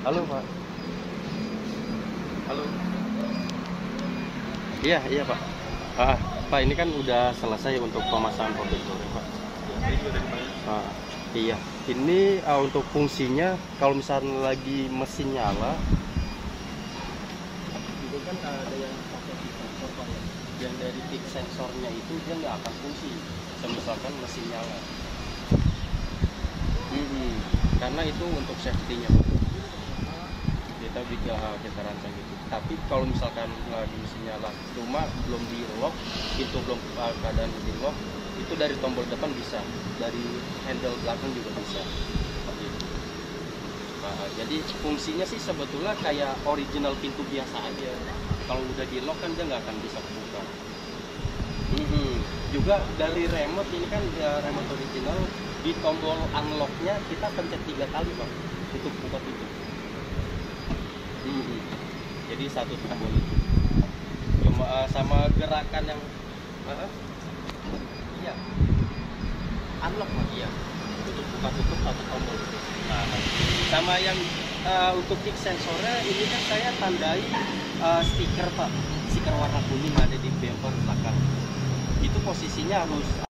Halo Pak. Halo. Iya iya Pak. Pak ini kan udah selesai untuk pemasangan protektor ya Pak. Ini juga dari mana? Iya. Ini untuk fungsinya kalau misalnya lagi mesin nyala, itu kan ada yang pakai peak sensor Pak ya. Yang dari peak sensornya itu dia nggak akan fungsi. Misalkan mesin nyala. Karena itu untuk safety-nya Pak. Kita rancang gitu. Tapi kalau misalkan di mesin nyala rumah belum di lock, pintu belum keadaan di lock, itu dari tombol depan bisa, dari handle belakang juga bisa. Gitu. Jadi fungsinya sih sebetulnya kayak original pintu biasa aja. Kalau udah di lock kan dia nggak akan bisa kebuka. Juga dari remote ini kan remote original, di tombol unlocknya kita pencet 3 kali Pak untuk buka pintu. Jadi satu tombol itu cuma sama gerakan yang iya unlock Pak, iya untuk buka tutup satu tombol itu. Sama yang untuk kick sensornya ini kan saya tandai stiker Pak, stiker warna kuning ada di bumper belakang, itu posisinya harus